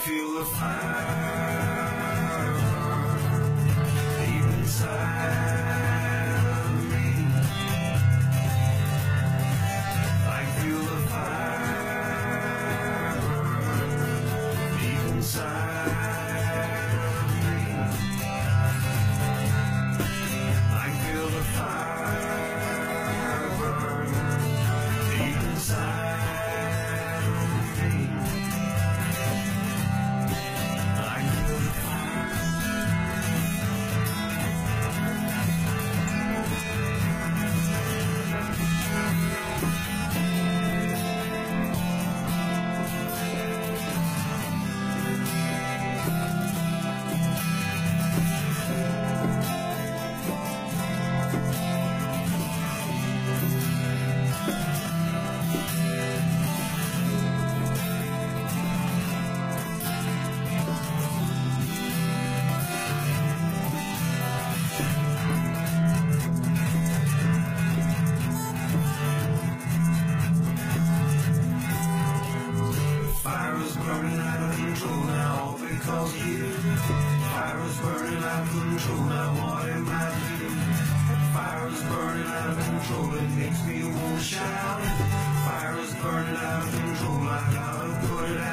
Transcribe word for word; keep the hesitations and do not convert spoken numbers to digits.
feel the fire deep inside of me. I feel the fire deep inside of me. I feel the fire burn deep inside of me. I feel the fire. Fire is burning out of control now because of you. Fire is burning out of control now, what am I do? Fire is burning out of control, it makes me want to shout. Fire is burning out of control, I gotta put it out.